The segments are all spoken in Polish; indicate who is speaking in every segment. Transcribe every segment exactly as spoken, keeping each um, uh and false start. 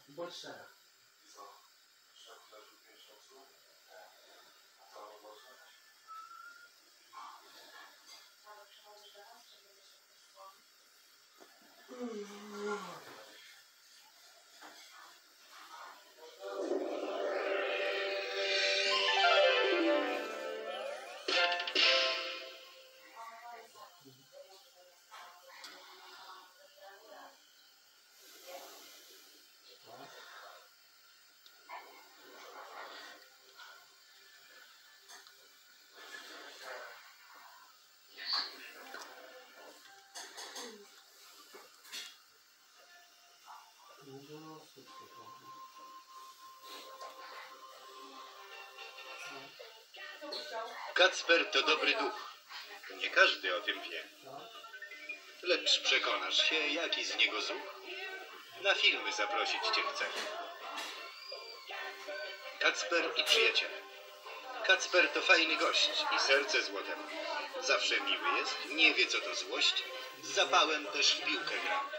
Speaker 1: Bądź szczera.
Speaker 2: Kacper to dobry duch. Nie każdy o tym wie. Lecz przekonasz się, jaki z niego zuch? Na filmy zaprosić cię chcę. Kacper i przyjaciele. Kacper to fajny gość i serce złote ma. Zawsze miły jest, nie wie co to złość. Z zapałem też w piłkę gra.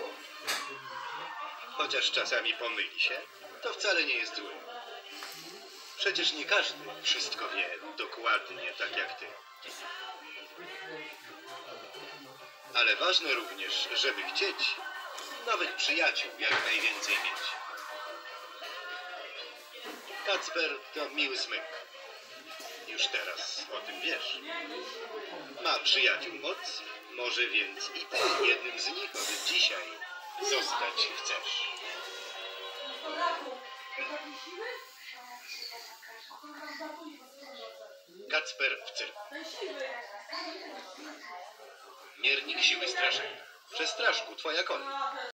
Speaker 2: Chociaż czasami pomyli się, to wcale nie jest zły. Przecież nie każdy wszystko wie dokładnie tak jak ty. Ale ważne również, żeby chcieć nowych przyjaciół jak najwięcej mieć. Kacper to miły smyk. Już teraz o tym wiesz. Ma przyjaciół moc, może więc i ty jednym z nich od dzisiaj zostać chcesz. Kacper w cyrku. Miernik siły straszenia. Przestraszku, twoja kolej.